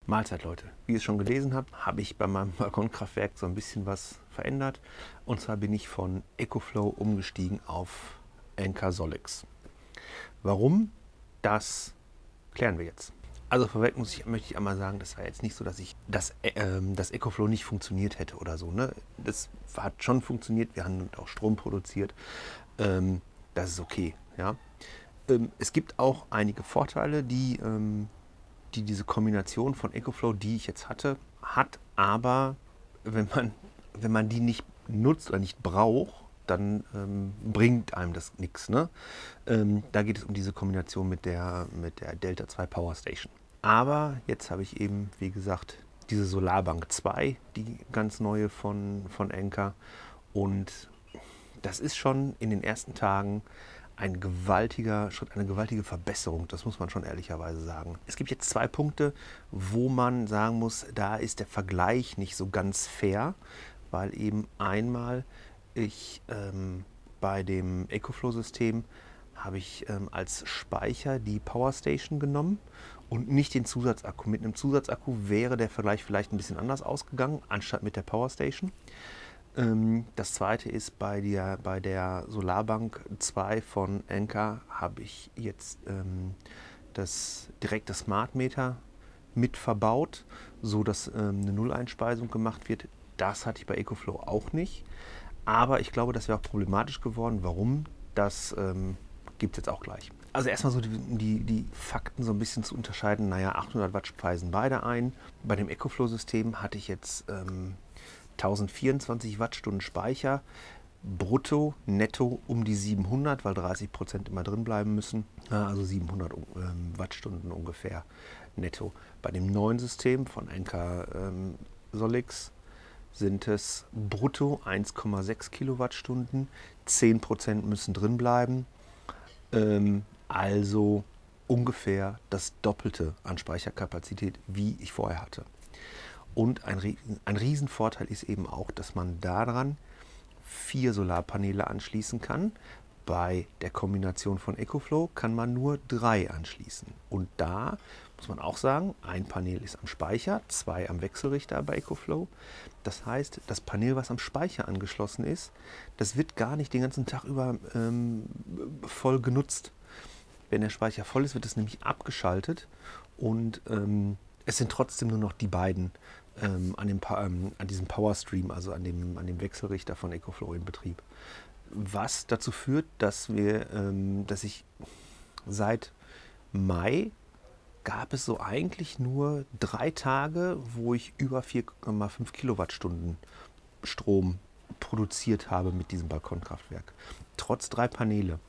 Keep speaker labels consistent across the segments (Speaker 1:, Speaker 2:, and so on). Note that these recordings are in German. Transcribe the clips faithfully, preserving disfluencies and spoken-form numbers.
Speaker 1: Mahlzeit, Leute. Wie ihr es schon gelesen habt, habe ich bei meinem Balkonkraftwerk so ein bisschen was verändert. Und zwar bin ich von EcoFlow umgestiegen auf Anker Solix. Warum? Das klären wir jetzt. Also vorweg muss ich, möchte ich einmal sagen, das war jetzt nicht so, dass ich das, äh, das EcoFlow nicht funktioniert hätte oder so. Ne? Das hat schon funktioniert, wir haben auch Strom produziert. Ähm, das ist okay. Ja? Ähm, es gibt auch einige Vorteile, die, ähm, die diese Kombination von EcoFlow, die ich jetzt hatte, hat. Aber wenn man, wenn man die nicht nutzt oder nicht braucht, dann ähm, bringt einem das nichts. Ne? Ähm, da geht es um diese Kombination mit der, mit der Delta zwei Power Station. Aber jetzt habe ich eben, wie gesagt, diese Solarbank zwei, die ganz neue von, von Anker. Und das ist schon in den ersten Tagen ein gewaltiger Schritt, eine gewaltige Verbesserung, das muss man schon ehrlicherweise sagen. Es gibt jetzt zwei Punkte, wo man sagen muss, da ist der Vergleich nicht so ganz fair, weil eben einmal ich ähm, bei dem EcoFlow-System habe ich ähm, als Speicher die Power Station genommen und nicht den Zusatzakku. Mit einem Zusatzakku wäre der Vergleich vielleicht ein bisschen anders ausgegangen, anstatt mit der Power Station. Ähm, das zweite ist, bei der, bei der Solarbank zwei von Anker habe ich jetzt ähm, das direkte Smart Meter mit verbaut, sodass ähm, eine Nulleinspeisung gemacht wird. Das hatte ich bei EcoFlow auch nicht. Aber ich glaube, das wäre auch problematisch geworden. Warum? Das ähm, gibt es jetzt auch gleich. Also erstmal so die, die, die Fakten so ein bisschen zu unterscheiden. Naja, achthundert Watt speisen beide ein. Bei dem EcoFlow-System hatte ich jetzt ähm, tausendvierundzwanzig Wattstunden Speicher. Brutto, netto um die siebenhundert, weil dreißig Prozent immer drin bleiben müssen. Also siebenhundert ähm, Wattstunden ungefähr netto. Bei dem neuen System von Anker ähm, Solix sind es brutto eins Komma sechs Kilowattstunden, zehn Prozent müssen drin bleiben, ähm, also ungefähr das Doppelte an Speicherkapazität, wie ich vorher hatte. Und ein, ein Riesenvorteil ist eben auch, dass man daran vier Solarpaneele anschließen kann. Bei der Kombination von EcoFlow kann man nur drei anschließen. Und da muss man auch sagen, ein Panel ist am Speicher, zwei am Wechselrichter bei EcoFlow. Das heißt, das Panel, was am Speicher angeschlossen ist, das wird gar nicht den ganzen Tag über ähm, voll genutzt. Wenn der Speicher voll ist, wird es nämlich abgeschaltet und ähm, es sind trotzdem nur noch die beiden ähm, an, dem, ähm, an diesem Powerstream, also an dem, an dem Wechselrichter von EcoFlow in Betrieb. Was dazu führt, dass wir, ähm, dass ich seit Mai gab es so eigentlich nur drei Tage, wo ich über vier Komma fünf Kilowattstunden Strom produziert habe mit diesem Balkonkraftwerk. Trotz drei Paneele.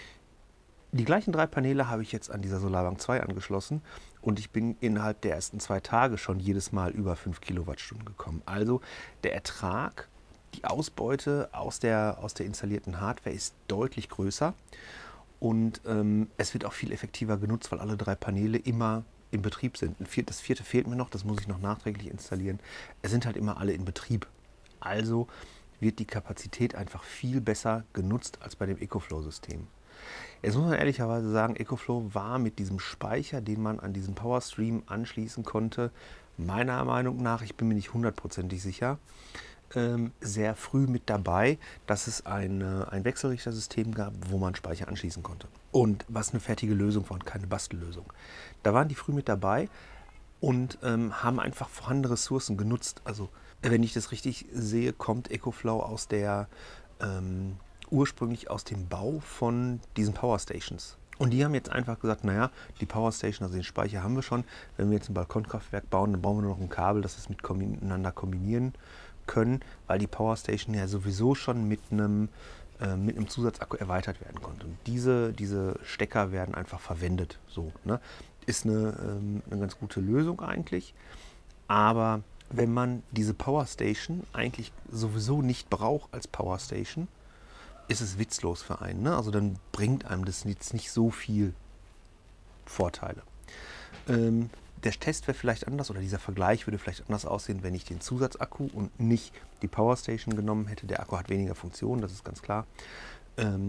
Speaker 1: Die gleichen drei Paneele habe ich jetzt an dieser Solarbank zwei angeschlossen und ich bin innerhalb der ersten zwei Tage schon jedes Mal über fünf Kilowattstunden gekommen. Also der Ertrag, die Ausbeute aus der, aus der installierten Hardware ist deutlich größer und ähm, es wird auch viel effektiver genutzt, weil alle drei Paneele immer in Betrieb sind. Ein viert, das vierte fehlt mir noch, das muss ich noch nachträglich installieren. Es sind halt immer alle in Betrieb. Also wird die Kapazität einfach viel besser genutzt als bei dem EcoFlow-System. Jetzt muss man ehrlicherweise sagen, EcoFlow war mit diesem Speicher, den man an diesen Powerstream anschließen konnte, meiner Meinung nach, ich bin mir nicht hundertprozentig sicher, ähm, sehr früh mit dabei, dass es eine, ein Wechselrichtersystem gab, wo man Speicher anschließen konnte. Und was eine fertige Lösung war und keine Bastellösung. Da waren die früh mit dabei und ähm, haben einfach vorhandene Ressourcen genutzt. Also wenn ich das richtig sehe, kommt EcoFlow aus der ähm, ursprünglich aus dem Bau von diesen Powerstations. Und die haben jetzt einfach gesagt, naja, die Powerstation, also den Speicher haben wir schon. Wenn wir jetzt ein Balkonkraftwerk bauen, dann bauen wir nur noch ein Kabel, das wir es miteinander kombinieren können, weil die Powerstation ja sowieso schon mit einem, äh, mit einem Zusatzakku erweitert werden konnte. Und diese, diese Stecker werden einfach verwendet. So, ne? Ist eine, ähm, eine ganz gute Lösung eigentlich. Aber wenn man diese Powerstation eigentlich sowieso nicht braucht als Powerstation, ist es witzlos für einen. Ne? Also dann bringt einem das jetzt nicht so viel Vorteile. Ähm, der Test wäre vielleicht anders oder dieser Vergleich würde vielleicht anders aussehen, wenn ich den Zusatzakku und nicht die Powerstation genommen hätte. Der Akku hat weniger Funktionen, das ist ganz klar. Ähm,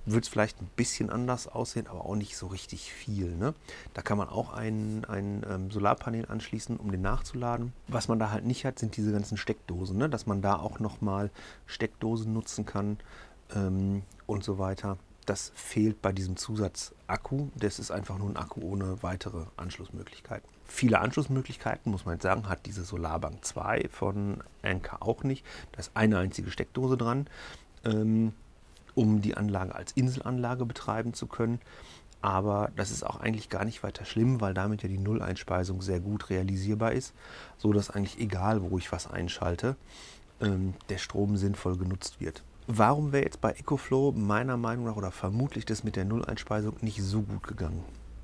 Speaker 1: wird es vielleicht ein bisschen anders aussehen, aber auch nicht so richtig viel. Ne? Da kann man auch ein, ein ähm, Solarpanel anschließen, um den nachzuladen. Was man da halt nicht hat, sind diese ganzen Steckdosen, ne? Dass man da auch nochmal Steckdosen nutzen kann ähm, und so weiter. Das fehlt bei diesem Zusatzakku. Das ist einfach nur ein Akku ohne weitere Anschlussmöglichkeiten. Viele Anschlussmöglichkeiten, muss man jetzt sagen, hat diese Solarbank zwei von Anker auch nicht. Da ist eine einzige Steckdose dran, ähm, um die Anlage als Inselanlage betreiben zu können. Aber das ist auch eigentlich gar nicht weiter schlimm, weil damit ja die Nulleinspeisung sehr gut realisierbar ist, so dass eigentlich egal, wo ich was einschalte, ähm, der Strom sinnvoll genutzt wird. Warum wäre jetzt bei EcoFlow meiner Meinung nach oder vermutlich das mit der Nulleinspeisung nicht so gut gegangen?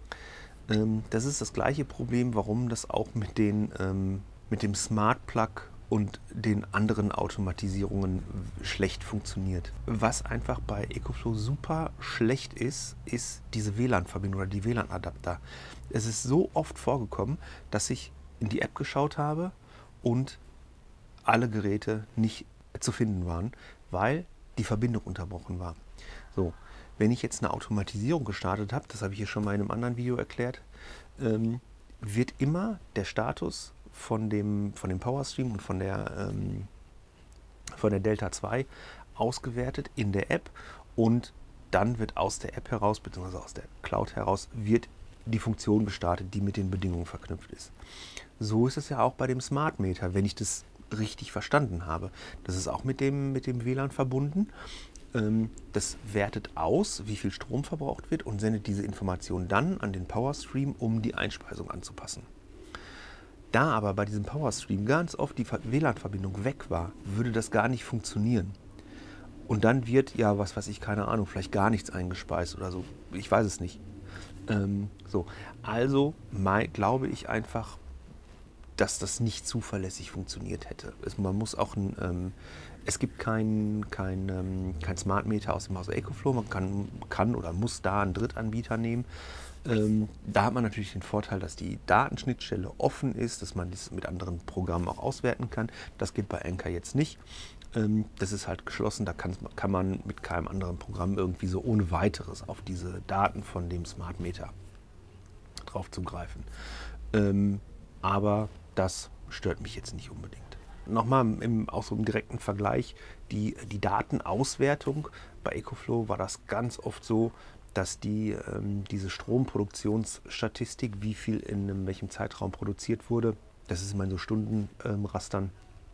Speaker 1: Ähm, das ist das gleiche Problem, warum das auch mit, den, ähm, mit dem Smart Plug und den anderen Automatisierungen schlecht funktioniert. Was einfach bei EcoFlow super schlecht ist, ist diese W L A N-Verbindung oder die W L A N-Adapter. Es ist so oft vorgekommen, dass ich in die App geschaut habe und alle Geräte nicht zu finden waren, weil die Verbindung unterbrochen war. So, wenn ich jetzt eine Automatisierung gestartet habe, das habe ich hier schon mal in einem anderen Video erklärt, ähm, wird immer der Status von dem, von dem Powerstream und von der, ähm, von der Delta zwei ausgewertet in der App und dann wird aus der App heraus, beziehungsweise aus der Cloud heraus, wird die Funktion gestartet, die mit den Bedingungen verknüpft ist. So ist es ja auch bei dem Smart Meter, wenn ich das richtig verstanden habe. Das ist auch mit dem, mit dem W L A N verbunden. Ähm, das wertet aus, wie viel Strom verbraucht wird und sendet diese Information dann an den Powerstream, um die Einspeisung anzupassen. Da aber bei diesem Powerstream ganz oft die W L A N-Verbindung weg war, würde das gar nicht funktionieren. Und dann wird, ja, was weiß ich, keine Ahnung, vielleicht gar nichts eingespeist oder so. Ich weiß es nicht. Ähm, so. Also mein, glaube ich einfach, dass das nicht zuverlässig funktioniert hätte. Es, man muss auch ein, ähm, es gibt kein, kein, ähm, kein Smart Meter aus dem Hause EcoFlow. Man kann, kann oder muss da einen Drittanbieter nehmen. Ähm, da hat man natürlich den Vorteil, dass die Datenschnittstelle offen ist, dass man das mit anderen Programmen auch auswerten kann. Das geht bei Anker jetzt nicht. Ähm, das ist halt geschlossen, da kann, kann man mit keinem anderen Programm irgendwie so ohne weiteres auf diese Daten von dem Smart Meter drauf zugreifen. Ähm, aber das stört mich jetzt nicht unbedingt. Nochmal im, auch so im direkten Vergleich, die, die Datenauswertung bei EcoFlow war das ganz oft so, dass die, ähm, diese Stromproduktionsstatistik, wie viel in welchem Zeitraum produziert wurde, das ist immer in so Stundenrastern, ähm,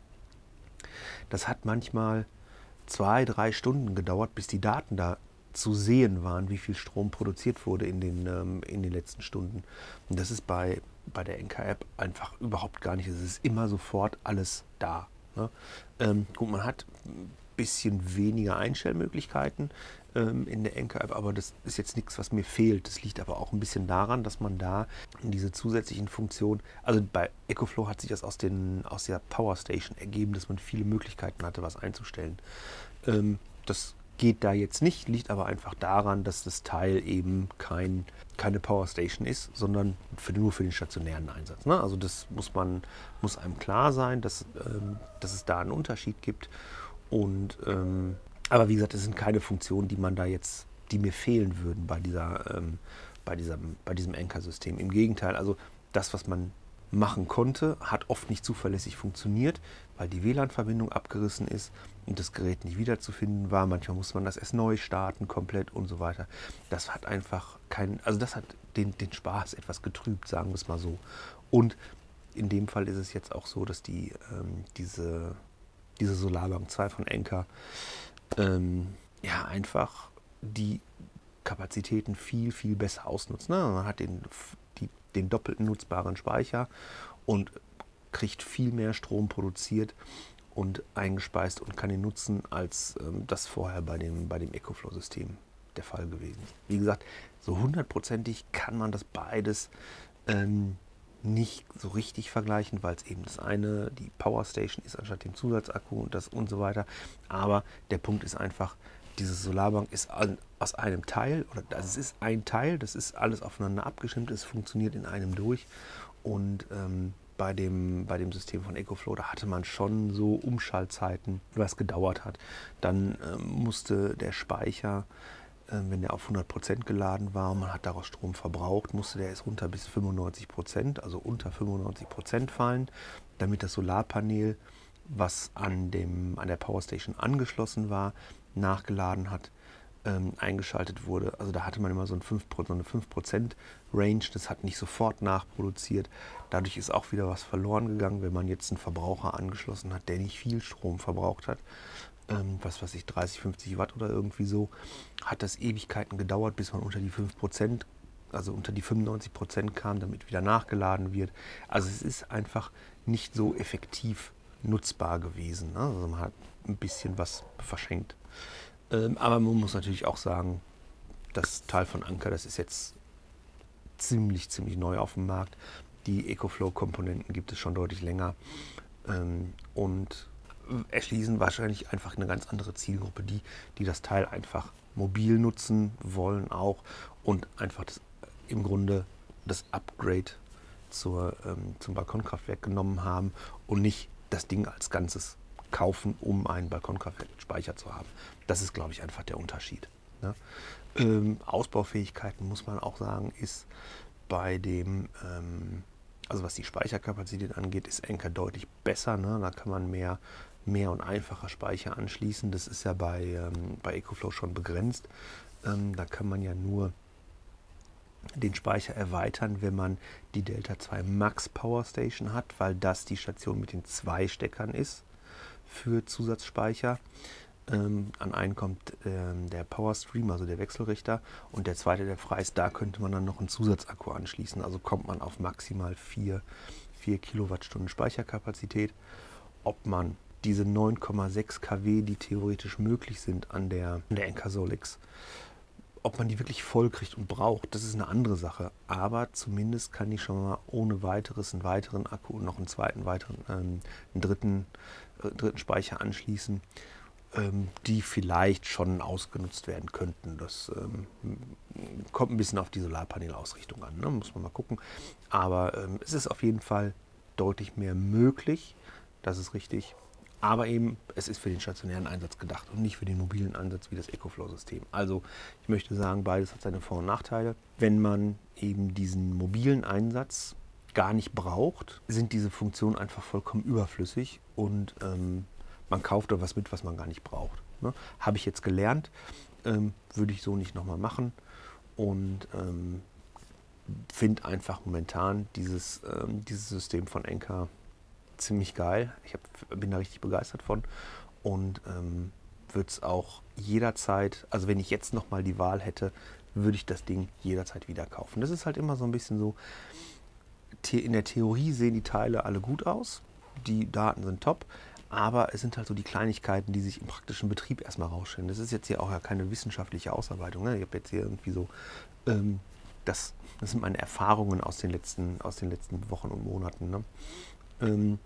Speaker 1: das hat manchmal zwei, drei Stunden gedauert, bis die Daten da zu sehen waren, wie viel Strom produziert wurde in den, ähm, in den letzten Stunden. Und das ist bei, bei der Anker-App einfach überhaupt gar nicht. Es ist immer sofort alles da. Ne? Ähm, gut, man hat ein bisschen weniger Einstellmöglichkeiten ähm, in der Anker-App, aber das ist jetzt nichts, was mir fehlt. Das liegt aber auch ein bisschen daran, dass man da diese zusätzlichen Funktionen, also bei EcoFlow hat sich das aus, den, aus der Powerstation ergeben, dass man viele Möglichkeiten hatte, was einzustellen. Ähm, das geht da jetzt nicht, liegt aber einfach daran, dass das Teil eben kein, keine Powerstation ist, sondern für, nur für den stationären Einsatz. Ne? Also das muss man muss einem klar sein, dass, ähm, dass es da einen Unterschied gibt. Und ähm, aber wie gesagt, das sind keine Funktionen, die man da jetzt, die mir fehlen würden bei dieser, ähm, bei diesem, bei diesem Anker-System. Im Gegenteil, also das, was man machen konnte, hat oft nicht zuverlässig funktioniert, weil die W L A N-Verbindung abgerissen ist und das Gerät nicht wiederzufinden war. Manchmal muss man das erst neu starten, komplett und so weiter. Das hat einfach keinen, also das hat den, den Spaß etwas getrübt, sagen wir es mal so. Und in dem Fall ist es jetzt auch so, dass die, ähm, diese, diese Solarbank zwei von Anker ähm, ja einfach die Kapazitäten viel, viel besser ausnutzt. Ne? Man hat den, die, den doppelten nutzbaren Speicher und kriegt viel mehr Strom produziert und eingespeist und kann ihn nutzen, als ähm, das vorher bei dem, bei dem EcoFlow-System der Fall gewesen ist. Wie gesagt, so hundertprozentig kann man das beides ähm, nicht so richtig vergleichen, weil es eben das eine die Powerstation ist anstatt dem Zusatzakku und das und so weiter. Aber der Punkt ist einfach, diese Solarbank ist aus einem Teil, oder also es ist ein Teil, das ist alles aufeinander abgestimmt, es funktioniert in einem durch. Und ähm, bei, dem, bei dem System von EcoFlow, da hatte man schon so Umschaltzeiten, was gedauert hat. Dann ähm, musste der Speicher Wenn der auf hundert Prozent geladen war und man hat daraus Strom verbraucht, musste der erst runter bis fünfundneunzig Prozent, also unter fünfundneunzig Prozent fallen, damit das Solarpanel, was an, dem, an der Powerstation angeschlossen war, nachgeladen hat, ähm, eingeschaltet wurde. Also da hatte man immer so, ein fünf, so eine fünf Prozent Range, das hat nicht sofort nachproduziert. Dadurch ist auch wieder was verloren gegangen, wenn man jetzt einen Verbraucher angeschlossen hat, der nicht viel Strom verbraucht hat. Was weiß ich, dreißig, fünfzig Watt oder irgendwie so, hat das Ewigkeiten gedauert, bis man unter die fünf Prozent, also unter die fünfundneunzig Prozent kam, damit wieder nachgeladen wird. Also es ist einfach nicht so effektiv nutzbar gewesen. Ne? Also man hat ein bisschen was verschenkt. Ähm, aber man muss natürlich auch sagen, das Teil von Anker, das ist jetzt ziemlich, ziemlich neu auf dem Markt. Die EcoFlow-Komponenten gibt es schon deutlich länger. Ähm, und erschließen wahrscheinlich einfach eine ganz andere Zielgruppe, die, die das Teil einfach mobil nutzen wollen auch und einfach das, im Grunde das Upgrade zur, ähm, zum Balkonkraftwerk genommen haben und nicht das Ding als Ganzes kaufen, um ein Balkonkraftwerk mit Speicher zu haben. Das ist, glaube ich, einfach der Unterschied. Ne? Ähm, Ausbaufähigkeiten, muss man auch sagen, ist bei dem, ähm, also was die Speicherkapazität angeht, ist Anker deutlich besser. Ne? Da kann man mehr mehr und einfacher Speicher anschließen. Das ist ja bei, ähm, bei EcoFlow schon begrenzt. Ähm, da kann man ja nur den Speicher erweitern, wenn man die Delta zwei Max Power Station hat, weil das die Station mit den zwei Steckern ist für Zusatzspeicher. Ähm, an einen kommt ähm, der Power Stream, also der Wechselrichter, und der zweite, der frei ist, da könnte man dann noch einen Zusatzakku anschließen. Also kommt man auf maximal vier Kilowattstunden Speicherkapazität. Ob man diese neun Komma sechs Kilowatt, die theoretisch möglich sind an der, an der Anker Solix, ob man die wirklich voll kriegt und braucht, das ist eine andere Sache. Aber zumindest kann ich schon mal ohne weiteres einen weiteren Akku und noch einen zweiten, weiteren, ähm, einen dritten, äh, dritten Speicher anschließen, ähm, die vielleicht schon ausgenutzt werden könnten. Das ähm, kommt ein bisschen auf die Solarpanelausrichtung an, ne? Muss man mal gucken. Aber ähm, es ist auf jeden Fall deutlich mehr möglich, das ist richtig. Aber eben, es ist für den stationären Einsatz gedacht und nicht für den mobilen Einsatz wie das EcoFlow-System. Also ich möchte sagen, beides hat seine Vor- und Nachteile. Wenn man eben diesen mobilen Einsatz gar nicht braucht, sind diese Funktionen einfach vollkommen überflüssig und ähm, man kauft da was mit, was man gar nicht braucht. Ne? Habe ich jetzt gelernt, ähm, würde ich so nicht nochmal machen und ähm, finde einfach momentan dieses, ähm, dieses System von Anker ziemlich geil. Ich hab, bin da richtig begeistert von und ähm, würde es auch jederzeit, also wenn ich jetzt nochmal die Wahl hätte, würde ich das Ding jederzeit wieder kaufen. Das ist halt immer so ein bisschen so, in der Theorie sehen die Teile alle gut aus, die Daten sind top, aber es sind halt so die Kleinigkeiten, die sich im praktischen Betrieb erstmal rausstellen. Das ist jetzt hier auch ja keine wissenschaftliche Ausarbeitung. Ne? Ich habe jetzt hier irgendwie so, ähm, das, das sind meine Erfahrungen aus den letzten, aus den letzten Wochen und Monaten. Ne? Ähm,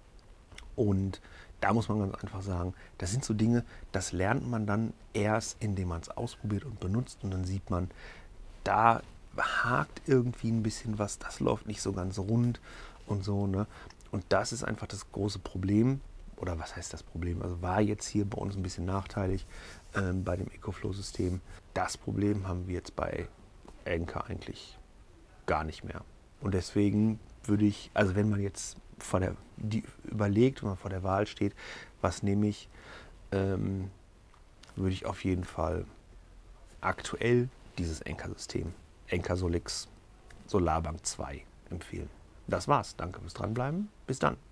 Speaker 1: Und da muss man ganz einfach sagen, das sind so Dinge, das lernt man dann erst, indem man es ausprobiert und benutzt und dann sieht man, da hakt irgendwie ein bisschen was, das läuft nicht so ganz rund und so. Ne? Und das ist einfach das große Problem, oder was heißt das Problem? Also war jetzt hier bei uns ein bisschen nachteilig ähm, bei dem EcoFlow-System. Das Problem haben wir jetzt bei Anker eigentlich gar nicht mehr. Und deswegen würde ich, also wenn man jetzt vor der, die überlegt, wenn man vor der Wahl steht, was nehme ich, ähm, würde ich auf jeden Fall aktuell dieses Anker-System, Anker Solix Solarbank zwei empfehlen. Das war's. Danke fürs Dranbleiben. Bis dann.